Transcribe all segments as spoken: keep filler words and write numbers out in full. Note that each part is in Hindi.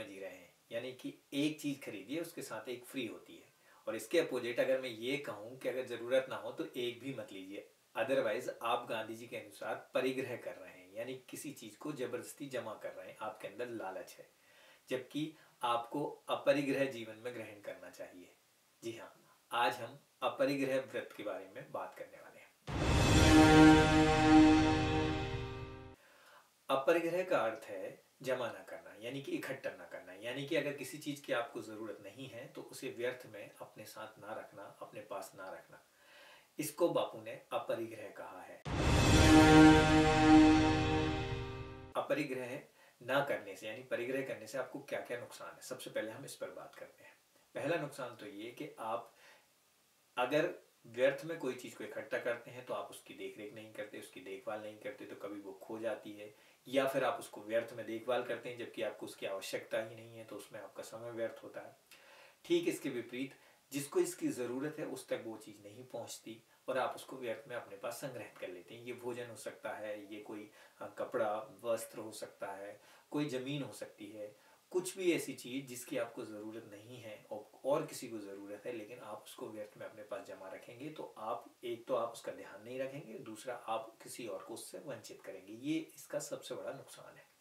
में जी रहे हैं, यानी कि एक चीज़ खरीदिए उसके साथ एक फ्री होती है। और इसके अपोजिट अगर मैं ये कहूँ कि अगर ज़रूरत ना हो तो एक भी मत लीजिए, अदरवाइज आप गांधी जी के अनुसार परिग्रह कर रहे हैं, यानी किसी चीज़ को ज़बरदस्ती जमा कर रहे हैं, आपके अंदर लालच है, जबकि आपको अपरिग्रह जीवन में ग्रहण करना चाहिए। जी हाँ, आज हम अपरिग्रह व्रत के बारे में बात करने वाले हैं। अपरिग्रह का अर्थ है जमा ना करना, यानी कि इकट्ठा ना करना, यानी कि अगर किसी चीज़ की आपको ज़रूरत नहीं है तो उसे व्यर्थ में अपने साथ ना रखना, अपने पास ना रखना। इसको बापू ने अपरिग्रह कहा है। अपरिग्रह ना करने से यानी परिग्रह करने से आपको क्या क्या नुकसान है, सबसे पहले हम इस पर बात करते हैं। पहला नुकसान तो ये कि आप अगर व्यर्थ में कोई चीज़ को इकट्ठा करते हैं तो आप उसकी देख रेख नहीं करते, उसकी देखभाल नहीं करते, तो कभी वो खो जाती है, या फिर आप उसको व्यर्थ में देखभाल करते हैं जबकि आपको उसकी आवश्यकता ही नहीं है, तो उसमें आपका समय व्यर्थ होता है। ठीक इसके विपरीत, जिसको इसकी ज़रूरत है उस तक वो चीज़ नहीं पहुंचती और आप उसको व्यर्थ में अपने पास संग्रहित कर लेते हैं। ये भोजन हो सकता है, ये कोई कपड़ा वस्त्र हो सकता है, कोई ज़मीन हो सकती है, कुछ भी ऐसी चीज़ जिसकी आपको ज़रूरत नहीं है और, और किसी को ज़रूरत है, लेकिन आप उसको व्यर्थ में अपने पास जमा रखेंगे तो आप एक तो आप उसका ध्यान नहीं रखेंगे, दूसरा आप किसी और को उससे वंचित करेंगे। ये इसका सबसे बड़ा नुकसान है।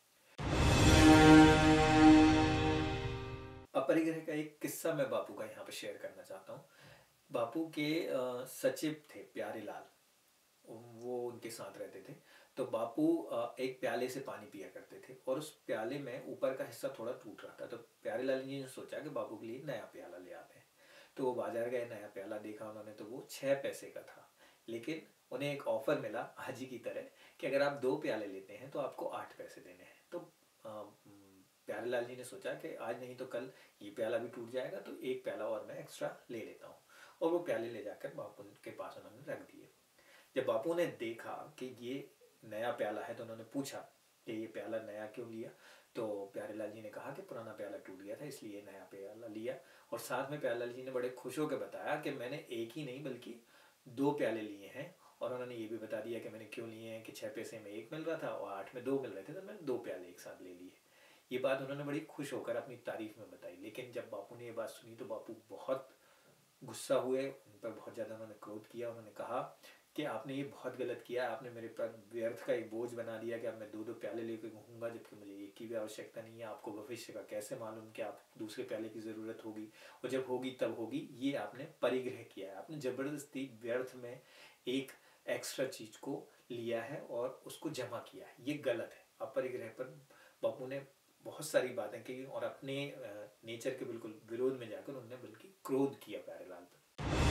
अपरिग्रह का एक किस्सा मैं बापू का यहाँ पे शेयर करना चाहता हूँ। बापू के सचिव थे प्यारेलाल, वो उनके साथ रहते थे। तो बापू एक प्याले से पानी पिया करते थे और उस प्याले में ऊपर का हिस्सा थोड़ा टूट रहा था। तो प्यारेलाल जी ने सोचा कि बापू के लिए नया प्याला ले आते हैं। तो वो बाजार गए, नया प्याला देखा उन्होंने, तो वो छः पैसे का था, लेकिन उन्हें एक ऑफर मिला आज ही की तरह कि अगर आप दो प्याले लेते हैं तो आपको आठ पैसे देने हैं। तो प्यारेलाल जी ने सोचा कि आज नहीं तो कल ये प्याला भी टूट जाएगा, तो एक प्याला और मैं एक्स्ट्रा ले लेता हूँ। और वो प्याले ले जाकर बापू के पास उन्होंने रख दिए। जब बापू ने देखा कि ये नया प्याला है तो उन्होंने पूछा कि ये प्याला नया क्यों लिया। तो प्यारेलाल जी ने कहा कि पुराना प्याला टूट गया था इसलिए नया प्याला लिया। और साथ में प्यारेलाल जी ने बड़े खुश होकर बताया कि मैंने एक ही नहीं बल्कि दो प्याले लिए हैं। और उन्होंने ये भी बता दिया कि मैंने क्यों लिए हैं, कि छः पैसे में एक मिल रहा था और आठ में दो मिल रहे थे, तो मैंने दो प्याले एक साथ ले लिए। ये बात उन्होंने बड़ी खुश होकर अपनी तारीफ में बताई। लेकिन जब बापू ने ये बात सुनी तो बापू बहुत गुस्सा हुए, उन पर बहुत ज़्यादा उन्होंने क्रोध किया। उन्होंने कहा कि आपने ये बहुत गलत किया, आपने मेरे पर व्यर्थ का एक बोझ बना दिया कि अब मैं दो दो प्याले लेकर घूमूंगा जबकि मुझे एक की भी आवश्यकता नहीं है। आपको भविष्य का कैसे मालूम कि आप दूसरे प्याले की ज़रूरत होगी, और जब होगी तब होगी। ये आपने परिग्रह किया है, आपने ज़बरदस्ती व्यर्थ में एक एक्स्ट्रा चीज़ को लिया है और उसको जमा किया है, ये गलत है। अपरिग्रह पर बापू ने बहुत सारी बातें की और अपने नेचर के बिल्कुल विरोध में जाकर उन्होंने बल्कि क्रोध किया प्यारेलाल पर।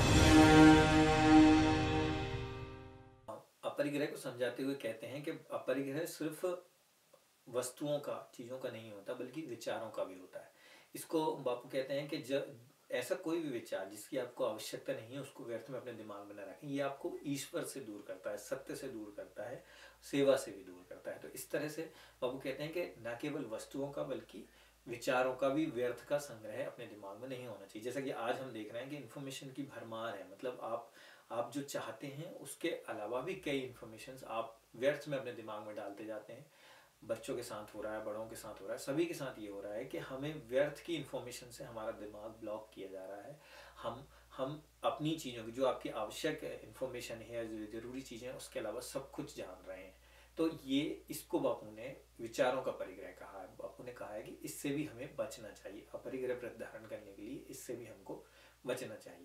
अपरिग्रह को समझाते हुए कहते हैं कि अपरिग्रह सिर्फ वस्तुओं का, चीज़ों का नहीं होता बल्कि विचारों का भी होता है। इसको बापू कहते हैं कि जब ऐसा कोई भी विचार जिसकी आपको आवश्यकता नहीं है उसको व्यर्थ में अपने दिमाग में न रखें। ये आपको ईश्वर से दूर करता है, सत्य से दूर करता है, सेवा से भी दूर करता है। तो इस तरह से बापू कहते हैं कि न केवल वस्तुओं का बल्कि विचारों का भी व्यर्थ का संग्रह अपने दिमाग में नहीं होना चाहिए। जैसा कि आज हम देख रहे हैं कि इन्फॉर्मेशन की भरमार है, मतलब आप आप जो चाहते हैं उसके अलावा भी कई इन्फॉर्मेशन आप व्यर्थ में अपने दिमाग में डालते जाते हैं। बच्चों के साथ हो रहा है, बड़ों के साथ हो रहा है, सभी के साथ ये हो रहा है कि हमें व्यर्थ की इन्फॉर्मेशन से हमारा दिमाग ब्लॉक किया जा रहा है। हम हम अपनी चीज़ों की, जो आपकी आवश्यक इन्फॉर्मेशन है, ज़रूरी चीज़ें, उसके अलावा सब कुछ जान रहे हैं। तो ये इसको बापू ने विचारों का परिग्रह कहा है। बापू ने कहा है कि इससे भी हमें बचना चाहिए, अपरिग्रह व्रत धारण करने के लिए इससे भी हमको बचना चाहिए।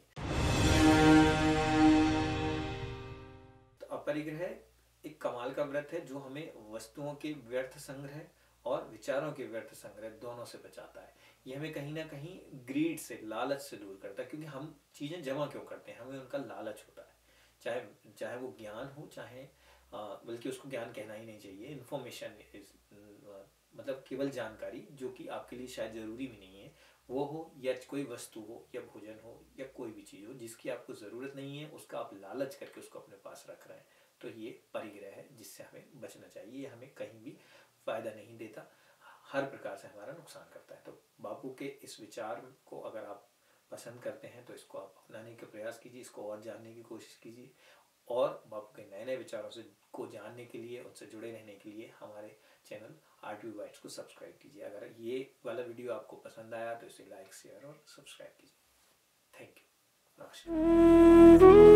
तो अपरिग्रह एक कमाल का व्रत है जो हमें वस्तुओं के व्यर्थ संग्रह और विचारों के व्यर्थ संग्रह दोनों से बचाता है। ये हमें कहीं ना कहीं ग्रीड से, लालच से दूर करता है, क्योंकि हम चीज़ें जमा क्यों करते हैं, हमें उनका लालच होता है। चाहे चाहे वो ज्ञान हो, चाहे बल्कि उसको ज्ञान कहना ही नहीं चाहिए, इन्फॉर्मेशन इज मतलब केवल जानकारी जो कि आपके लिए शायद ज़रूरी भी नहीं है, वो हो, या कोई वस्तु हो, या भोजन हो, या कोई भी चीज़ हो जिसकी आपको ज़रूरत नहीं है, उसका आप लालच करके उसको अपने पास रख रहे हैं। तो ये परिग्रह है जिससे हमें बचना चाहिए। ये हमें कहीं भी फ़ायदा नहीं देता, हर प्रकार से हमारा नुकसान करता है। तो बापू के इस विचार को अगर आप पसंद करते हैं तो इसको आप अपनाने का प्रयास कीजिए, इसको और जानने की कोशिश कीजिए। और बापू के नए नए विचारों से को जानने के लिए, उनसे जुड़े रहने के लिए हमारे चैनल आरटीवी बाइट्स को सब्सक्राइब कीजिए। अगर ये वाला वीडियो आपको पसंद आया तो इसे लाइक शेयर और सब्सक्राइब कीजिए। Thank you. नमस्कार।